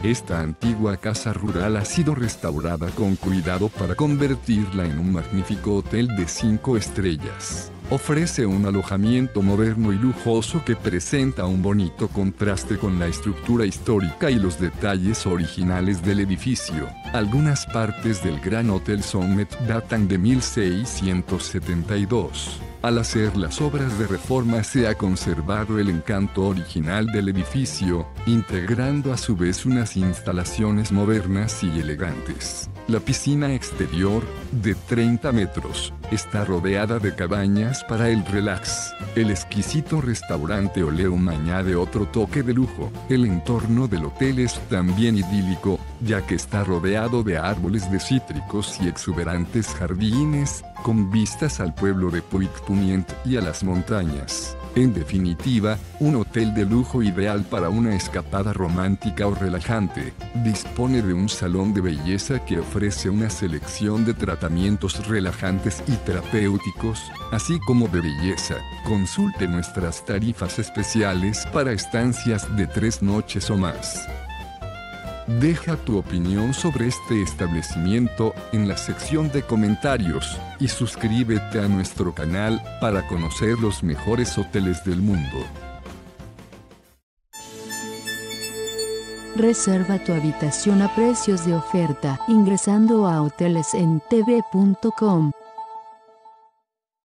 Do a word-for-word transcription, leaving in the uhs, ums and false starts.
Esta antigua casa rural ha sido restaurada con cuidado para convertirla en un magnífico hotel de cinco estrellas. Ofrece un alojamiento moderno y lujoso que presenta un bonito contraste con la estructura histórica y los detalles originales del edificio. Algunas partes del Gran Hotel Summit datan de mil seiscientos setenta y dos. Al hacer las obras de reforma se ha conservado el encanto original del edificio, integrando a su vez unas instalaciones modernas y elegantes. La piscina exterior, de treinta metros, está rodeada de cabañas para el relax. El exquisito restaurante Oleum añade otro toque de lujo. El entorno del hotel es también idílico, ya que está rodeado de árboles de cítricos y exuberantes jardines, con vistas al pueblo de Puigpunyent y a las montañas. En definitiva, un hotel de lujo ideal para una escapada romántica o relajante. Dispone de un salón de belleza que ofrece una selección de tratamientos relajantes y terapéuticos, así como de belleza. Consulte nuestras tarifas especiales para estancias de tres noches o más. Deja tu opinión sobre este establecimiento en la sección de comentarios y suscríbete a nuestro canal para conocer los mejores hoteles del mundo. Reserva tu habitación a precios de oferta ingresando a hoteles en t v punto com.